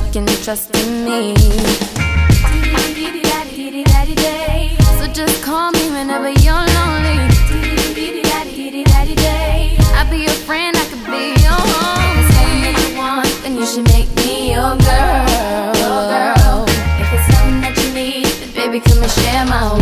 can trust in me. So just call me whenever you're lonely. I'll be your friend, I could be your home. If it's something that you want, then you should make me your girl. If it's something that you need, then baby, come and share my